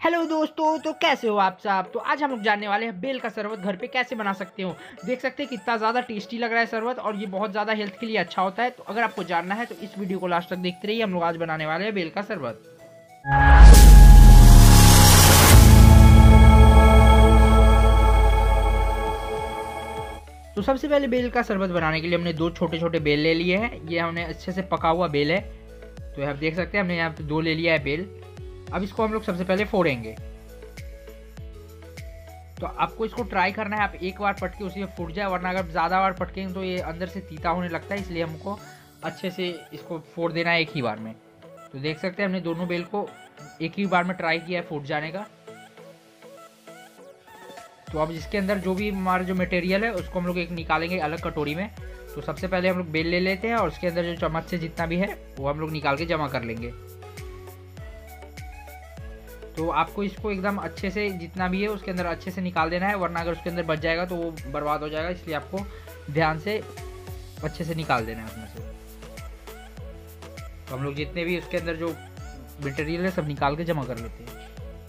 Hello दोस्तों, तो कैसे हो आप सब। तो आज हम लोग जानने वाले हैं बेल का शरबत घर पे कैसे बना सकते हो। देख सकते हैं कितना ज़्यादा टेस्टी लग रहा है शरबत, और ये बहुत ज़्यादा हेल्थ के लिए अच्छा होता है। तो अगर आपको जानना है तो इस वीडियो को लास्ट तक देखते रहिए। हम लोग आज बनाने वाले हैं बेल का शरबत। तो सबसे पहले बेल का शरबत बनाने के लिए हमने दो छोटे छोटे बेल ले लिए हैं। ये हमने अच्छे से पका हुआ बेल है। तो आप देख सकते हैं हमने यहाँ पे दो ले लिया है बेल। अब इसको हम लोग सबसे पहले फोड़ेंगे। तो आपको इसको ट्राई करना है, आप एक बार पटके उसी में फूट जाए, वरना अगर ज़्यादा बार पटकेंगे तो ये अंदर से तीता होने लगता है। इसलिए हमको अच्छे से इसको फोड़ देना है एक ही बार में। तो देख सकते हैं हमने दोनों बेल को एक ही बार में ट्राई किया है फूट जाने का। तो अब इसके अंदर जो भी हमारा जो मटेरियल है उसको हम लोग एक निकालेंगे अलग कटोरी में। तो सबसे पहले हम लोग बेल ले लेते हैं और उसके अंदर जो चम्मच से जितना भी है वो हम लोग निकाल के जमा कर लेंगे। तो आपको इसको एकदम अच्छे से जितना भी है उसके अंदर अच्छे से निकाल देना है, वरना अगर उसके अंदर बच जाएगा तो वो बर्बाद हो जाएगा। इसलिए आपको ध्यान से अच्छे से निकाल देना है उसमें से। तो हम लोग जितने भी उसके अंदर जो मटेरियल है सब निकाल के जमा कर लेते हैं।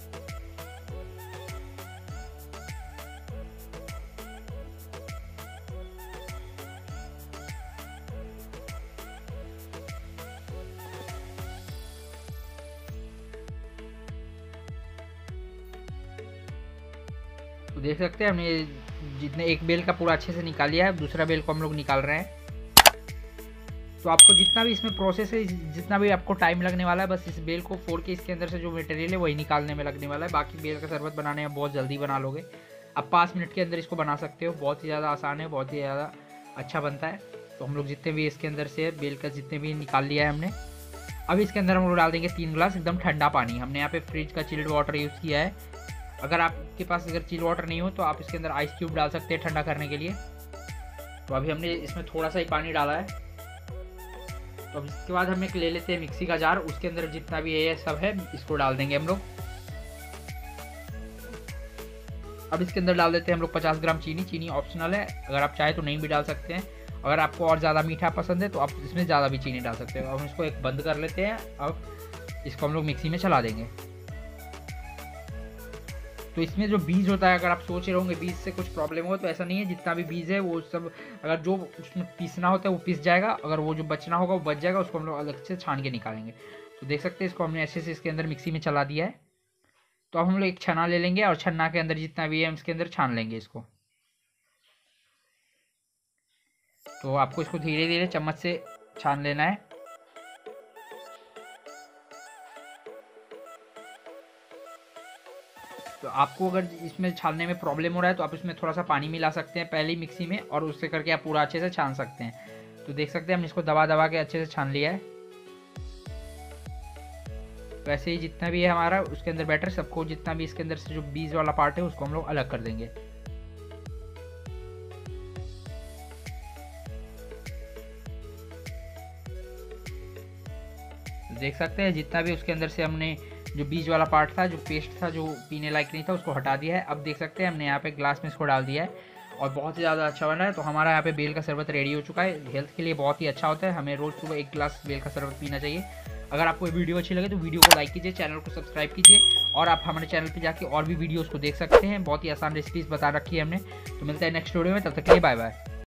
तो देख सकते हैं हमने जितने एक बेल का पूरा अच्छे से निकाल लिया है, दूसरा बेल को हम लोग निकाल रहे हैं। तो आपको जितना भी इसमें प्रोसेस है, जितना भी आपको टाइम लगने वाला है, बस इस बेल को फोड़ के इसके अंदर से जो मटेरियल है वही निकालने में लगने वाला है। बाकी बेल का शरबत बनाने में बहुत जल्दी बना लोगे। आप 5 मिनट के अंदर इसको बना सकते हो। बहुत ही ज़्यादा आसान है, बहुत ही ज़्यादा अच्छा बनता है। तो हम लोग जितने भी इसके अंदर से बेल का जितने भी निकाल लिया है हमने, अब इसके अंदर हम लोग डाल देंगे 3 गिलास एकदम ठंडा पानी। हमने यहाँ पे फ्रिज का चिल्ड वाटर यूज़ किया है। अगर आपके पास अगर चिल वाटर नहीं हो तो आप इसके अंदर आइस क्यूब डाल सकते हैं ठंडा करने के लिए। तो अभी हमने इसमें थोड़ा सा ही पानी डाला है। तो अब इसके बाद हम एक ले लेते हैं मिक्सी का जार, उसके अंदर जितना भी ये सब है इसको डाल देंगे हम लोग। अब इसके अंदर डाल देते हैं हम लोग 50 ग्राम चीनी। चीनी ऑप्शनल है, अगर आप चाहे तो नहीं भी डाल सकते हैं। अगर आपको और ज़्यादा मीठा पसंद है तो आप इसमें ज़्यादा भी चीनी डाल सकते हैं। अब हम इसको एक बंद कर लेते हैं। अब इसको हम लोग मिक्सी में चला देंगे। तो इसमें जो बीज होता है, अगर आप सोच रहे होंगे बीज से कुछ प्रॉब्लम हो, तो ऐसा नहीं है। जितना भी बीज है वो सब अगर जो उसमें पीसना होता है वो पीस जाएगा, अगर वो जो बचना होगा वो बच जाएगा। उसको हम लोग अलग से छान के निकालेंगे। तो देख सकते हैं इसको हमने अच्छे से इसके अंदर मिक्सी में चला दिया है। तो अब हम लोग एक छन्ना ले लेंगे और छन्ना के अंदर जितना भी है हम इसके अंदर छान लेंगे इसको। तो आपको इसको धीरे धीरे चम्मच से छान लेना है। तो आपको अगर इसमें छानने में प्रॉब्लम हो रहा है तो आप इसमें थोड़ा सा पानी मिला सकते हैं पहले ही मिक्सी में, और उससे करके आप पूरा अच्छे से छान सकते हैं। तो देख सकते हैं हमने इसको दबा दबा के अच्छे से छान लिया है। वैसे ही जितना भी है हमारा उसके अंदर बैटर, सबको जितना भी इसके अंदर से जो बीज वाला पार्ट है उसको हम लोग अलग कर देंगे। देख सकते हैं जितना भी उसके अंदर से हमने जो बीज वाला पार्ट था, जो पेस्ट था, जो पीने लायक नहीं था, उसको हटा दिया है। अब देख सकते हैं हमने यहाँ पे ग्लास में इसको डाल दिया है और बहुत ही ज़्यादा अच्छा बना है। तो हमारा यहाँ पे बेल का शरबत रेडी हो चुका है। हेल्थ के लिए बहुत ही अच्छा होता है। हमें रोज़ सुबह 1 गिलास बेल का शरबत पीना चाहिए। अगर आपको ये वीडियो अच्छी लगे तो वीडियो को लाइक कीजिए, चैनल को सब्सक्राइब कीजिए, और आप हमारे चैनल पर जाके और भी वीडियोज़ को देख सकते हैं। बहुत ही आसान रेसिपीज़ बता रखी है हमने। तो मिलता है नेक्स्ट वीडियो में, तब तक के लिए बाय बाय।